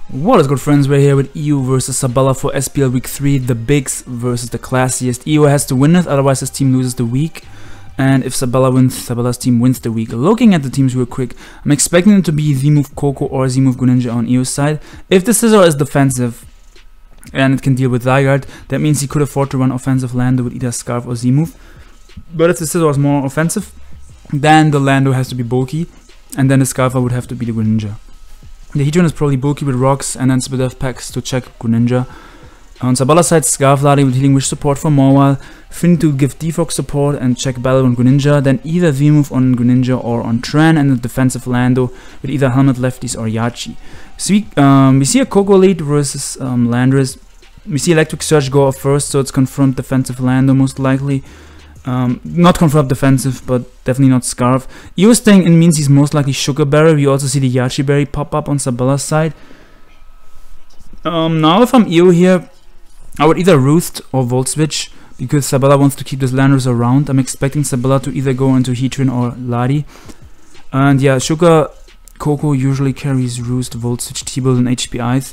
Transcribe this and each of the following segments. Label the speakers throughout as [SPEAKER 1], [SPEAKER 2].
[SPEAKER 1] What is good, friends? We're here with EU versus Sabala for SPL Week 3, the bigs versus the classiest. EU has to win it, otherwise his team loses the week. And if Sabala wins, Sabala's team wins the week. Looking at the teams real quick, I'm expecting it to be Z-Move Coco or Z-Move Greninja on EU's side. If the Scizor is defensive and it can deal with Zygarde, that means he could afford to run offensive Lando with either Scarf or Z-Move. But if the Scizor is more offensive, then the Lando has to be bulky, and then the Scarfer would have to be the Greninja. The Heatran is probably bulky with rocks and then Spadef packs to check Greninja. On Sabala's side, Scarf Ladi with Healing Wish support for Mawile, Finn to give Defog support and check Battle on Greninja, then either V-Move on Greninja or on Tran, and the defensive Lando with either Helmet Lefties or Yachi. So we see a Coco lead versus Landorus. We see Electric Surge go off first, so it's confirmed defensive Lando most likely. Not confirmed defensive, but definitely not Scarf. EU staying in means he's most likely Sugar Berry. We also see the Yachi Berry pop up on Sabala's side. Now if I'm EU here, I would either Roost or Volt Switch, because Sabala wants to keep this Landorus around. I'm expecting Sabala to either go into Heatran or Ladi. And yeah, Sugar Coco usually carries Roost, Volt Switch, T-Build and HPIs.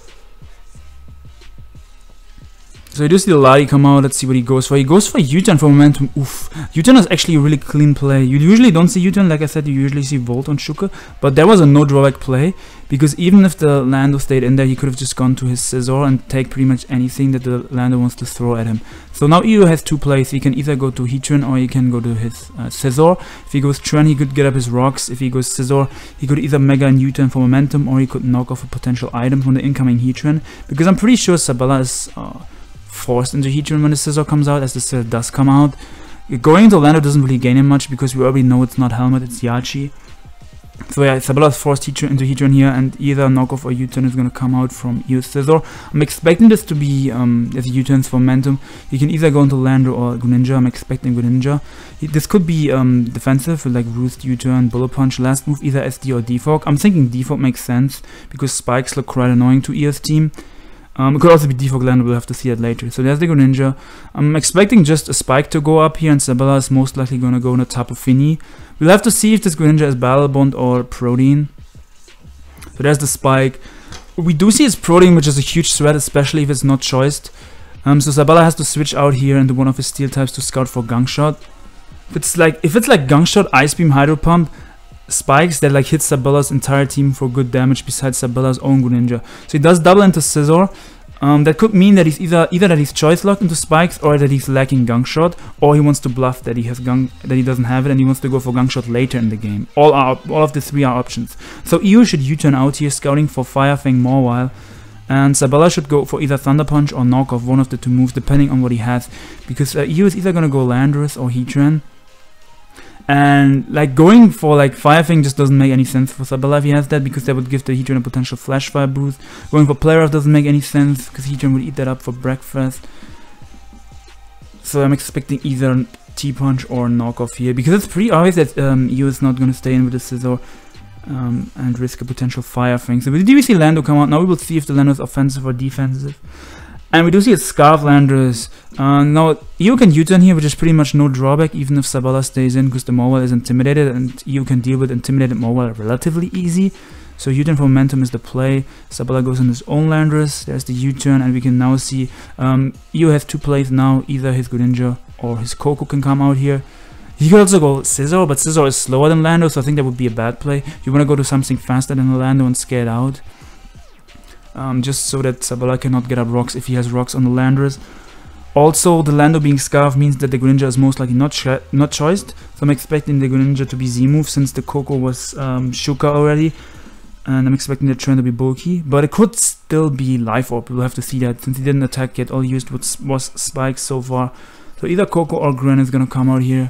[SPEAKER 1] So I do see the Ladi come out. Let's see what he goes for. He goes for U-Turn for momentum. Oof. U-Turn is actually a really clean play. You usually don't see U-Turn. Like I said, you usually see Volt on Shuka. But there was a no drawback play, because even if the Lando stayed in there, he could have just gone to his Scizor and take pretty much anything that the Lando wants to throw at him. So now EU has two plays. He can either go to Heatran or he can go to his Scizor. If he goes Tran, he could get up his rocks. If he goes Scizor, he could either Mega and U-Turn for momentum, or he could knock off a potential item from the incoming Heatran. Because I'm pretty sure Sabala is forced into Heatran when the Scizor comes out, as the Scizor does come out. Going into Lando doesn't really gain him much, because we already know it's not Helmet, it's Yachi. So yeah, Sabala is forced into Heatran here, and either knockoff or U-Turn is going to come out from EU Scizor. I'm expecting this to be as U-Turns for momentum. He can either go into Lando or Greninja. I'm expecting Greninja. This could be defensive with like Roost, U-Turn, Bullet Punch, last move either SD or Defog. I'm thinking Defog makes sense, because spikes look quite annoying to EU's team. It could also be Defog Lando, we'll have to see that later. So there's the Greninja. I'm expecting just a Spike to go up here, and Sabala is most likely going to go on the Tapu Fini. We'll have to see if this Greninja is Battle Bond or Protein. So there's the Spike. We do see it's Protein, which is a huge threat, especially if it's not choiced. So Sabala has to switch out here into one of his Steel types to scout for Gunk Shot. If it's like Gunk Shot, Ice Beam, Hydro Pump, Spikes that like hit Sabala's entire team for good damage besides Sabala's own Greninja. So he does double into Scizor. That could mean that he's either that he's choice locked into Spikes, or that he's lacking Gunk Shot, or he wants to bluff that he has that he doesn't have it and he wants to go for Gunk Shot later in the game. All of the three are options. So EU should U-turn out here, scouting for Fire Fang Mawile, and Sabala should go for either Thunder Punch or knock off one of the two moves depending on what he has, because EU is either gonna go Landorus or Heatran. And like going for like Fire Fang just doesn't make any sense for Sabala if he has that, because that would give the Heatran a potential Flash Fire boost. Going for Play Rough doesn't make any sense, because Heatran would eat that up for breakfast. So I'm expecting either T-Punch or Knockoff here, because it's pretty obvious that EU is not going to stay in with the Scizor and risk a potential Fire Fang. So we do see Lando come out. Now we will see if the Lando is offensive or defensive. And we do see it's Scarf Landorus. Now, EU can U-turn here, which is pretty much no drawback, even if Sabala stays in, because the Mawile is intimidated, and EU can deal with intimidated Mawile relatively easy. So U-turn for momentum is the play. Sabala goes in his own Landorus. There's the U-turn, and we can now see EU has two plays now. Either his Greninja or his Coco can come out here. He could also go Scizor, but Scizor is slower than Lando, so I think that would be a bad play. You want to go to something faster than the Lando and scare it out. Just so that Sabala cannot get up rocks if he has rocks on the Landorus. Also, the Lando being Scarf means that the Greninja is most likely not choiced. So I'm expecting the Greninja to be Z-move, since the Coco was Shuka already. And I'm expecting the Tran to be bulky. But it could still be Life Orb, we'll have to see that, since he didn't attack yet. All he used was Spikes so far. So either Coco or Gren is gonna come out here.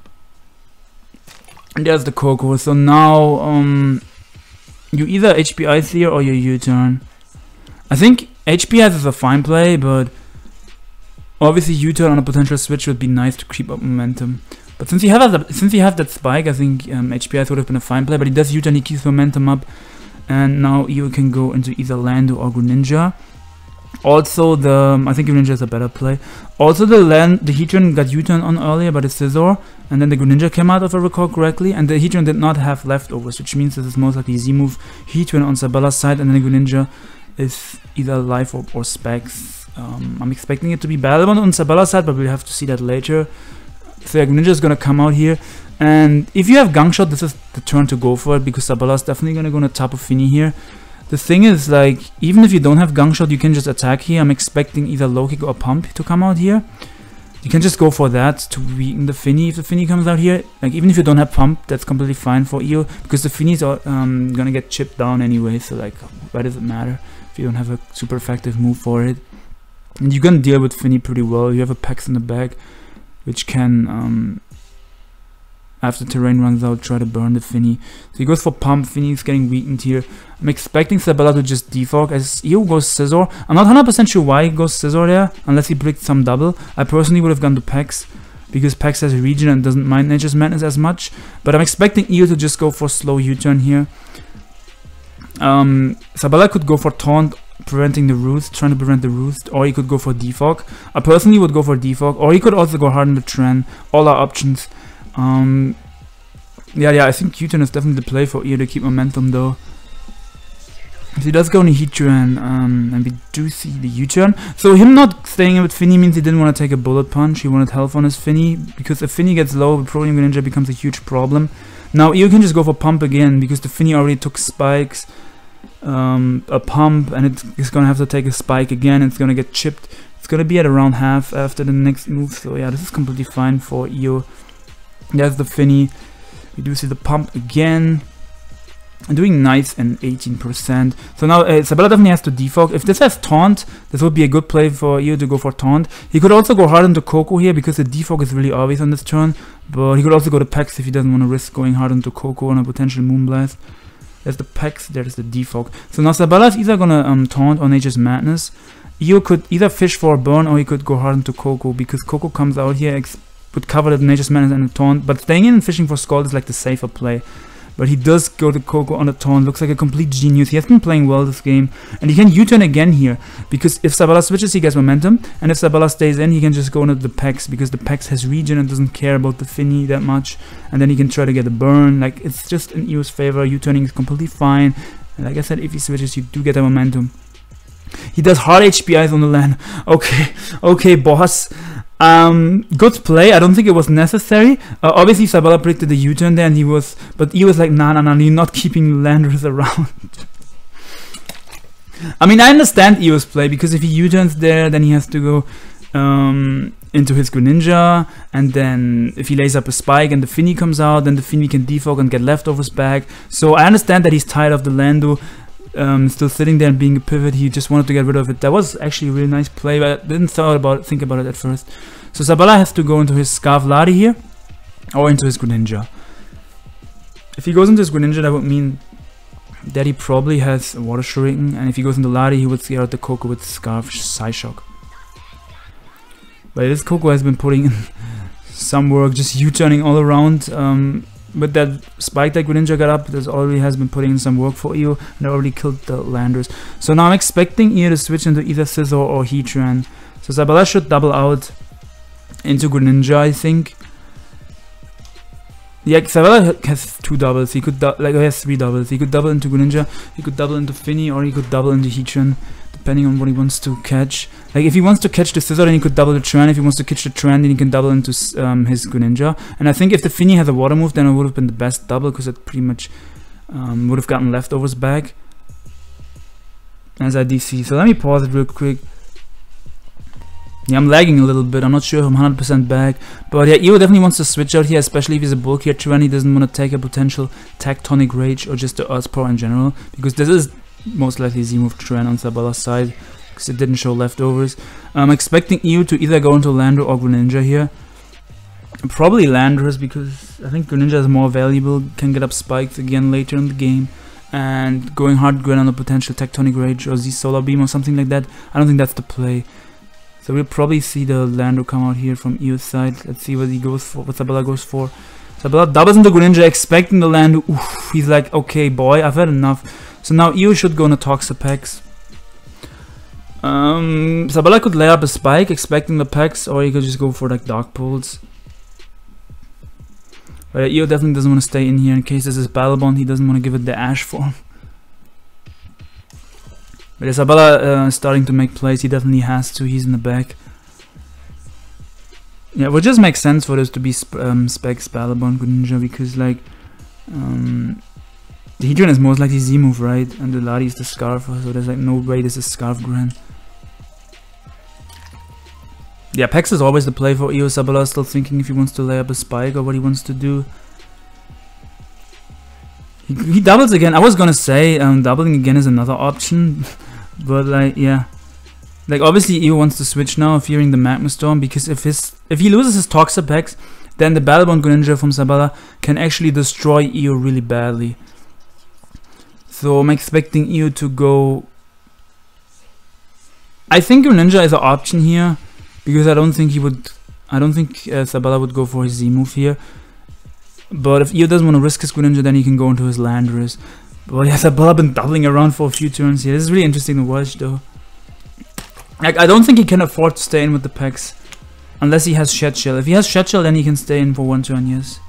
[SPEAKER 1] And there's the Coco. So now you either HPI here or you U-turn. I think HPS is a fine play, but obviously U-turn on a potential switch would be nice to creep up momentum. But since you have that Spike, I think HPS would have been a fine play. But he does U-turn, he keeps momentum up, and now EU can go into either Lando or Greninja. Also, I think Greninja is a better play. Also, the Heatran got U-turn on earlier by the Scizor, and then the Greninja came out, if I recall correctly, and the Heatran did not have leftovers, which means this is most likely Z-move Heatran on Sabella's side, and then the Greninja is either Life Orb or Specs. I'm expecting it to be Battle on Sabella's side, but we'll have to see that later. So yeah, Greninja is gonna come out here, and if you have Gunk Shot, this is the turn to go for it, because Sabella's definitely gonna go on the Tapu Fini here. The thing is, like, even if you don't have Gunk Shot, you can just attack here. I'm expecting either Low Kick or Pump to come out here. You can just go for that to weaken the Fini if the Fini comes out here. Like, even if you don't have Pump, that's completely fine for Io, because the Fini's are gonna get chipped down anyway, so like, why does it matter if you don't have a super effective move for it? And you can deal with Fini pretty well. You have a Pex in the back, which can, after terrain runs out, try to burn the Fini. So he goes for Pump. Fini is getting weakened here. I'm expecting Sabella to just defog as Io goes Scizor. I'm not 100% sure why he goes Scizor there, unless he predicts some double. I personally would have gone to Pex, because Pex has Regen and doesn't mind Nature's Madness as much. But I'm expecting Io to just go for slow U-turn here. Sabella could go for Taunt, preventing the Roost, trying to prevent the Roost, or he could go for Defog. I personally would go for Defog, or he could also go hard on the Tren. All our options. Yeah, I think U-turn is definitely the play for Io to keep momentum though. So he does go into Heatran, and we do see the U-turn. So him not staying in with Fini means he didn't want to take a Bullet Punch. He wanted health on his Fini, because if Fini gets low, Protean Greninja becomes a huge problem. Now Io can just go for Pump again, because the Fini already took spikes. A Pump, and it's gonna have to take a Spike again. It's gonna get chipped. It's gonna be at around half after the next move. So yeah, this is completely fine for Io. There's the Fini. We do see the Pump again. Doing nice and 18%. So now Sabella definitely has to defog. If this has Taunt, this would be a good play for Io to go for Taunt. He could also go hard into Koko here, because the defog is really obvious on this turn. But he could also go to Pex if he doesn't want to risk going hard into Koko on a potential Moonblast. There's the Pex, there's the defog. So now Sabella is either gonna Taunt or Nature's Madness. Io could either fish for a burn, or he could go hard into Koko, because Koko comes out here, would cover the Nature's Madness and the Taunt. But staying in and fishing for Scald is like the safer play. But he does go to Koko on the Taunt. Looks like a complete genius. He has been playing well this game. And he can U-turn again here, because if Sabella switches, he gets momentum. And if Sabella stays in, he can just go into the Pex, because the Pex has Regen and doesn't care about the Fini that much. And then he can try to get a burn. Like, it's just in Io's favor. U-turning is completely fine. And like I said, if he switches, you do get the momentum. He does hard HPIs on the land. Okay, boss. Good play. I don't think it was necessary. Obviously Sabella predicted the U-turn there, and but he was like, nah, you're not keeping Landorus around. I mean, I understand Io's play, because if he U-turns there, then he has to go into his Greninja, and then if he lays up a Spike and the Fini comes out, then the Fini can defog and get leftovers back. So I understand that he's tired of the Lando. Still sitting there and being a pivot. He just wanted to get rid of it. That was actually a really nice play, but I didn't think about it at first. So Sabella has to go into his Scarf Lati here, or into his Greninja. If he goes into his Greninja, that would mean that he probably has a Water Shuriken, and if he goes into Lati, he would scare out the Koko with Scarf Psyshock. But this Koko has been putting in some work, just U-turning all around. With that Spike that Greninja got up, this already has been putting in some work for Io, and already killed the Landers. So now I'm expecting Io to switch into either Scizor or Heatran. So Sabella should double out into Greninja, I think. Yeah, Sabella has 2 doubles. He could he has 3 doubles. He could double into Greninja, he could double into Fini, or he could double into Heatran, depending on what he wants to catch. Like, if he wants to catch the Scizor, then he could double the Tren. If he wants to catch the Tren, then he can double into his Greninja. And I think if the Fini has a water move, then it would have been the best double, because it pretty much would have gotten leftovers back as I DC. So let me pause it real quick. Yeah, I'm lagging a little bit. I'm not sure if I'm 100% back. But yeah, Io definitely wants to switch out here, especially if he's a bulkier Tren. He doesn't want to take a potential Tectonic Rage or just the Earth Power in general, because this is most likely Z-move Tren on Sabella's side, because it didn't show leftovers. I'm expecting Io to either go into Lando or Greninja here. Probably Landorus, because I think Greninja is more valuable, can get up spikes again later in the game. And going hard Gren on a potential Tectonic Rage or Z Solar Beam or something like that, I don't think that's the play. So we'll probably see the Lando come out here from Io's side. Let's see what he goes for, what Sabella goes for. Sabella doubles into Greninja, expecting the Lando. Oof, he's like, okay boy, I've had enough. So now Io should go into Toxapex. Sabala could lay up a spike, expecting the Pex, or he could just go for like Dark Pulse. But Io definitely doesn't want to stay in here in case there's his Battlebond. He doesn't want to give it the Ash form. But Sabala is starting to make plays. He definitely has to. He's in the back. Yeah, it would just make sense for this to be Specs, Battlebond, Greninja, because like the Heatran is most likely Z move, right? And the Lati is the Scarf, so there's like no way this is Scarf Grand. Yeah, Pex is always the play for Io. Sabala is still thinking if he wants to lay up a spike or what he wants to do. He doubles again. I was gonna say doubling again is another option, but like yeah, like obviously Io wants to switch now, fearing the Magma Storm, because if he loses his Toxapex, then the Battlebond Greninja from Sabala can actually destroy Io really badly. So I'm expecting Io to go. I think Greninja is an option here, because I don't think Sabala would go for his Z move here. But if Io doesn't want to risk his Greninja, then he can go into his Landorus. But yeah, Sabala been doubling around for a few turns here. This is really interesting to watch though. Like, I don't think he can afford to stay in with the Pex unless he has Shed Shell. If he Shed Shell, then he can stay in for one turn, yes.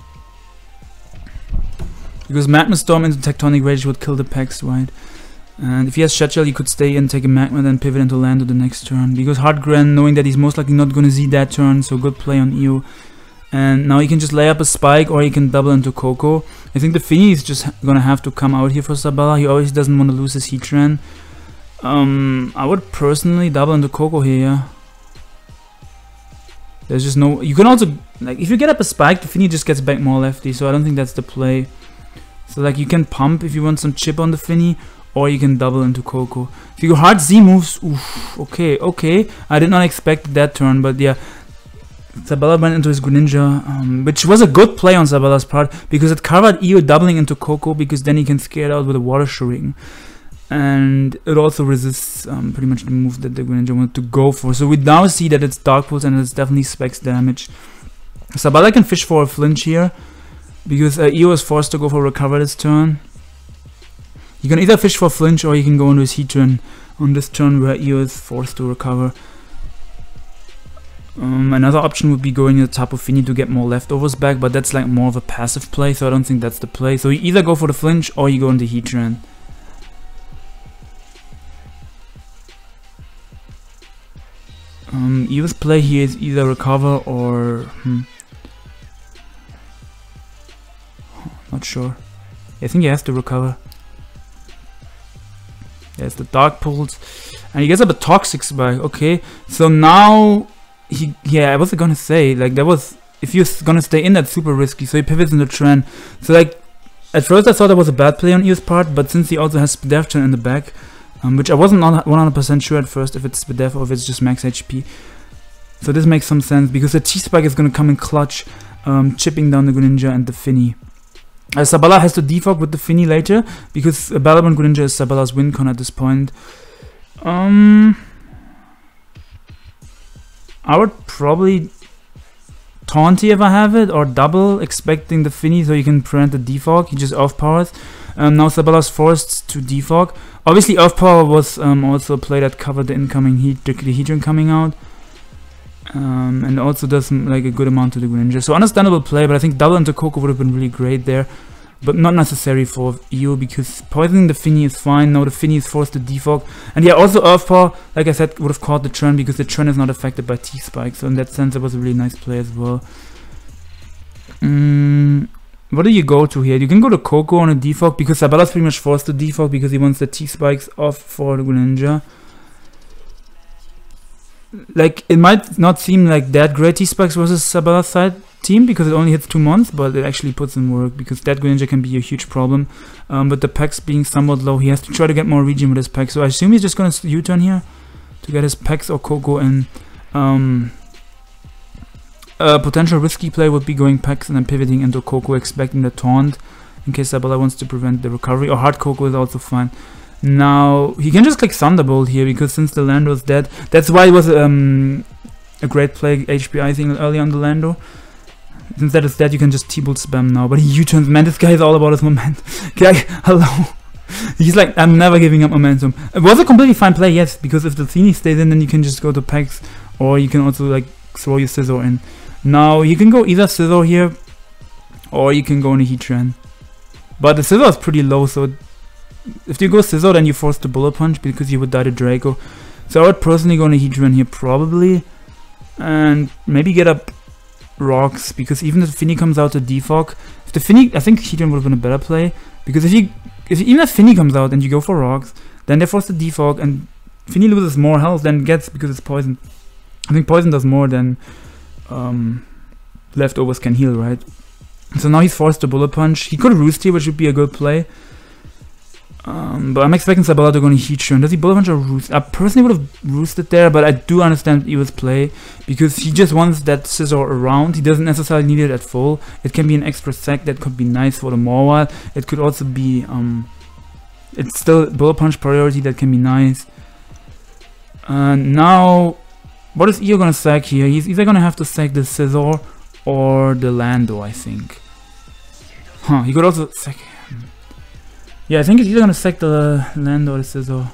[SPEAKER 1] Because Magma Storm into Tectonic Rage would kill the Pex, right? And if he has Shed Shell, he could stay in, take a Magma, then pivot into Lando the next turn. Because Hard Grand, knowing that he's most likely not going to Z that turn, so good play on Io. And now he can just lay up a Spike, or he can double into Koko. I think the Finny is just going to have to come out here for Sabala. He always doesn't want to lose his Heatran. I would personally double into Koko here, yeah. There's just no... You can also... Like, if you get up a Spike, the Finny just gets back more lefty, so I don't think that's the play. So like you can pump if you want some chip on the Finny, or you can double into Koko. If you go hard Z moves, oof, okay. I did not expect that turn, but yeah. Sabala went into his Greninja, which was a good play on Sabala's part, because it covered Io doubling into Koko, because then he can scare it out with a Water Shuriken. And it also resists pretty much the move that the Greninja wanted to go for. So we now see that it's Dark Pulse and it's definitely Specs damage. Sabala can fish for a flinch here, because Io is forced to go for Recover this turn. You can either fish for flinch, or you can go into his Heatran on this turn where Io is forced to recover. Another option would be going to Tapu Fini to get more leftovers back, but that's like more of a passive play, so I don't think that's the play. So you either go for the flinch, or you go into Heatran. Io's play here is either Recover or... Not sure. I think he has to Recover. There's the Dark Pulse. And he gets up a Toxic Spike. Okay, so now... Yeah, I was gonna say, like, that was... If you're gonna stay in, that's super risky. So he pivots into Tren. So, like, at first I thought that was a bad play on Io's part, but since he also has Spadef Tren in the back, which I wasn't 100% sure at first if it's Spadef or if it's just max HP. So this makes some sense, because the T-Spike is gonna come in clutch, chipping down the Greninja and the Finny. Sabala has to defog with the Finny later, because Battlebond Greninja is Sabala's win con at this point. I would probably Taunty if I have it, or double, expecting the Finny so you can prevent the defog. He just off-powers. Now Sabala's forced to defog. Obviously Earth Power was also a play that covered the incoming the Heatran coming out. And also does like a good amount to the Greninja. So understandable play, but I think double into Koko would have been really great there. But not necessary for Io, because poisoning the Finny is fine. Now the Finny is forced to defog. And yeah, also Earth Power, like I said, would have caught the Tren, because the Tren is not affected by T-Spike. So in that sense, it was a really nice play as well. What do you go to here? You can go to Koko on a defog, because Sabala's pretty much forced to defog because he wants the T-Spikes off for the Greninja. Like, it might not seem like that great T-Spikes versus Sabala's side team, because it only hits 2 months, but it actually puts in work, because that Greninja can be a huge problem. But the Pex being somewhat low, he has to try to get more region with his Pex. So I assume he's just going to U-turn here to get his Pex or Koko in. A potential risky play would be going Pex and then pivoting into Koko, expecting the taunt in case Sabala wants to prevent the recovery, or hard Koko is also fine. Now he can just click Thunderbolt here, because since the Lando is dead, that's why it was a great play HPI thing early on the Lando. Since that is dead, you can just T-Bolt spam now. But he U-turns, man, this guy is all about his momentum. Okay, hello. He's like, I'm never giving up momentum. It was a completely fine play, yes, because if the Athene stays in, then you can just go to Pex, or you can also like throw your Scizor in. Now you can go either Scizor here, or you can go on a Heatran. But the Scizor is pretty low, so if you go Scizor, then you force the Bullet Punch because you would die to Draco. So I would personally go on a Heatran here probably, and maybe get up Rocks, because even if Finny comes out to Defog, if the Finny, I think Heatran would have been a better play, because even if Finny comes out and you go for Rocks, then they force the Defog, and Finny loses more health than it gets because it's poison. I think poison does more than leftovers can heal, right? So now he's forced to Bullet Punch. He could Roost here, which would be a good play. But I'm expecting Sabella to go on Heatran. Does he Bullet Punch or Roost? I personally would have Roosted there, but I do understand Ewa's play, because he just wants that Scizor around. He doesn't necessarily need it at full. It can be an extra sec that could be nice for the Mawile. It could also be, it's still Bullet Punch priority that can be nice. Now, what is Ewa gonna sack here? He's either gonna have to sack the Scizor or the Lando, I think. Huh, he could also sack him. Yeah, I think he's either gonna sack the Lando or the Scizor.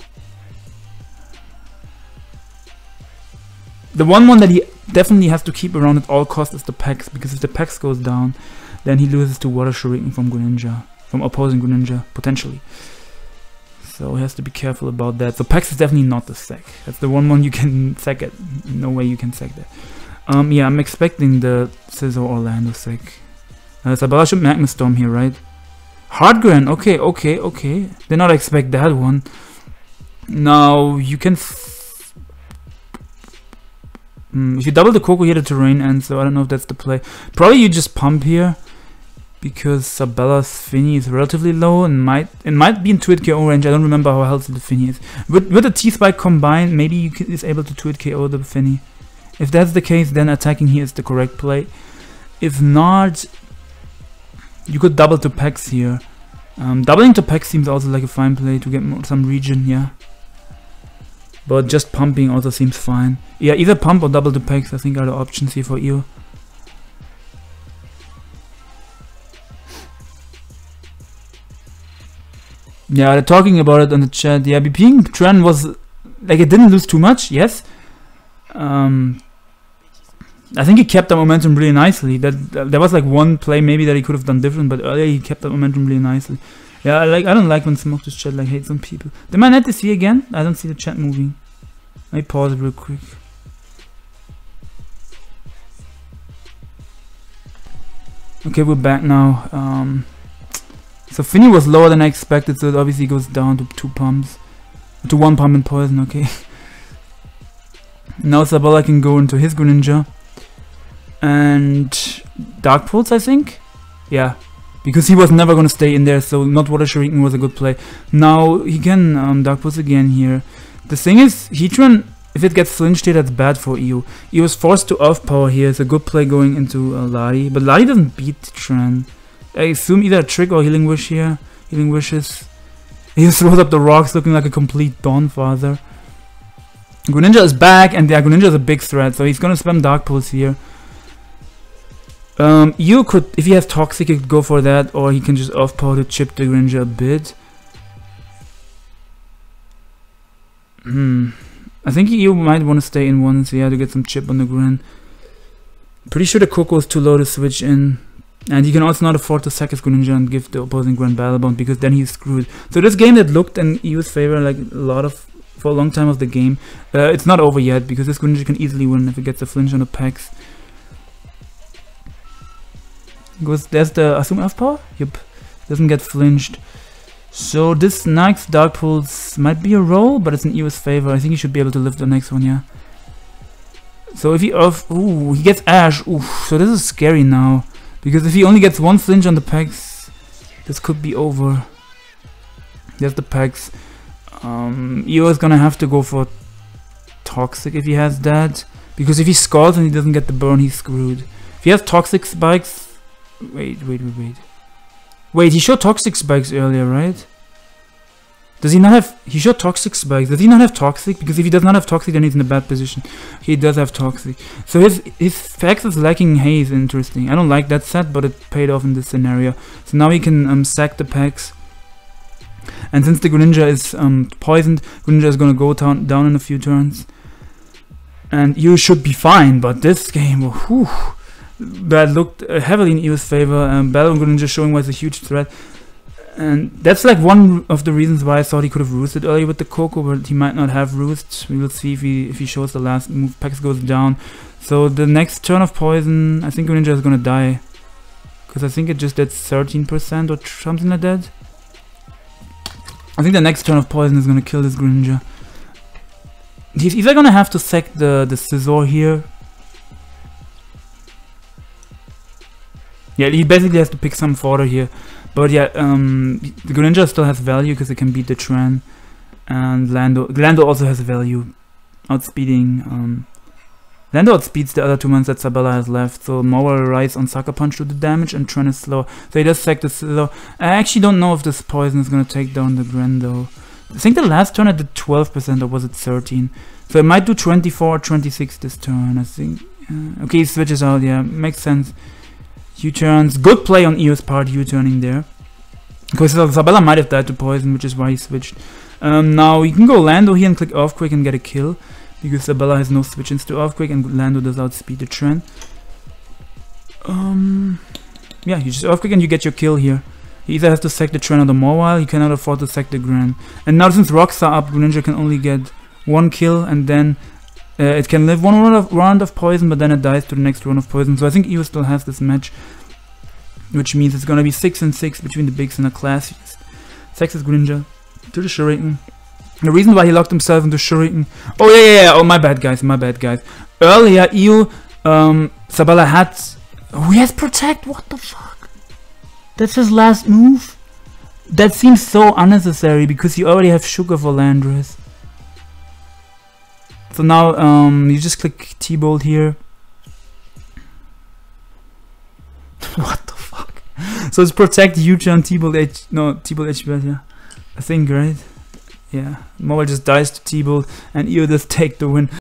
[SPEAKER 1] The one that he definitely has to keep around at all costs is the Pex, because if the Pex goes down, then he loses to Water Shuriken from Greninja, from opposing Greninja, potentially. So he has to be careful about that. So Pex is definitely not the sack. That's the one you can sack it. No way you can sack that. Yeah, I'm expecting the Scizor or Lando sack. Sabella should Magma Storm here, right? Hardgren, okay. Did not expect that one. Now you can. If you double the Koko here, the terrain ends, so I don't know if that's the play. Probably you just pump here, because Sabella's Finny is relatively low and it might be in 2-hit KO range. I don't remember how healthy the Finny is. With the T-Spike combined, maybe you is able to 2-hit KO the Finny. If that's the case, then attacking here is the correct play. If not, you could double to Pex here. Doubling to Pex seems also like a fine play to get some regen, yeah. But just pumping also seems fine. Yeah, either pump or double to Pex, I think, are the options here for Ewa. Yeah, they're talking about it on the chat. Yeah, being Tran was like, it didn't lose too much, yes. I think he kept the momentum really nicely. There was like one play maybe that he could have done different, but earlier he kept the momentum really nicely. Yeah, I don't like when Smoked chat like hates on people. Did my net see again? I don't see the chat moving. Let me pause it real quick. Okay, we're back now. So Finny was lower than I expected, so it obviously goes down to 2 pumps. To 1 pump and poison, okay. Now Sabella can go into his Greninja. And Dark Pulse, I think? Yeah. Because he was never going to stay in there, so not Water Shuriken was a good play. Now he can Dark Pulse again here. The thing is, Heatran, if it gets flinched here, that's bad for Ewa. He was forced to Earth Power here. It's a good play going into Lari. But Lari doesn't beat Tran. I assume either a Trick or Healing Wish here. Healing Wishes. He just throws up the rocks looking like a complete Dawnfather. Greninja is back, and yeah, Greninja is a big threat, so he's gonna spam Dark Pulse here. You could, if he has Toxic, you could go for that, or he can just Earth Power to chip the Greninja a bit. I think you might want to stay in once, yeah, to get some chip on the Gren. Pretty sure the Koko is too low to switch in. And he can also not afford to sack his Greninja and give the opposing Grand Battlebond, because then he's screwed. So this game that looked in Ewa's favor like for a long time of the game, it's not over yet, because this Greninja can easily win if it gets a flinch on the Pex. There's the Assume Earth Power? Yep, doesn't get flinched. So this next Dark Pulse might be a roll, but it's in Ewa's favor. I think he should be able to lift the next one, yeah. So if he he gets Ash. Ooh, so this is scary now. Because if he only gets 1 flinch on the Pex, this could be over. There's the Pex. Ewa is gonna have to go for Toxic if he has that. Because if he scalds and he doesn't get the burn, he's screwed. If he has Toxic Spikes... Wait. Wait, he showed Toxic Spikes earlier, right? Does he not have... He showed Toxic Spikes. Does he not have Toxic? Because if he does not have Toxic, then he's in a bad position. He does have Toxic. So his Pex is lacking Haze. Interesting. I don't like that set, but it paid off in this scenario. So now he can sack the Pex. And since the Greninja is poisoned, Greninja is gonna go down in a few turns. And you should be fine, but this game, whew, that looked heavily in Eo's favor. Battle Greninja showing was a huge threat. And that's like one of the reasons why I thought he could have roosted earlier with the Koko, but he might not have roost. We will see if he shows the last move. Pex goes down. So the next turn of poison, I think Greninja is gonna die. Because I think it just did 13% or something like that. I think the next turn of poison is gonna kill this Greninja. He's either gonna have to sack the Scizor here. Yeah, he basically has to pick some fodder here. But yeah, the Greninja still has value because it can beat the Tran. And Lando also has value. Outspeeding. Lando outspeeds the other two ones that Sabella has left. So Mauer relies on Sucker Punch to do damage and Tran is slow. So he does sack the Scizor. I actually don't know if this poison is gonna take down the Gren though. I think the last turn I did 12% or was it 13? So it might do 24 or 26 this turn, I think. Okay, he switches out, yeah, makes sense. U-turns, good play on Eo's part, U-turning there. Because Sabella might have died to poison, which is why he switched. Now you can go Lando here and click Earthquake and get a kill. Because Sabella has no switch into Earthquake and Lando does outspeed the Tran. Yeah, you just Earthquake and you get your kill here. He either has to sack the Tran or the Mawile, he cannot afford to sack the Gran. And now since rocks are up, Greninja can only get one kill and then it can live one round of poison, but then it dies to the next round of poison. So I think Eo still has this match, which means it's gonna be 6 and 6 between the bigs and the classiest. Sacks his Greninja to the Shuriken. The reason why he locked himself into Shuriken. Oh yeah. Oh my bad guys, Earlier Eo, Sabella had. Oh, he has Protect. What the fuck? That's his last move. That seems so unnecessary because you already have Sugar for Landorus. So now you just click T-Bolt here. What the fuck? So it's Protect, U-turn, T-Bolt, T-Bolt HP, yeah. I think, right? Yeah. Mobile just dies to T-Bolt and Eo does take the win.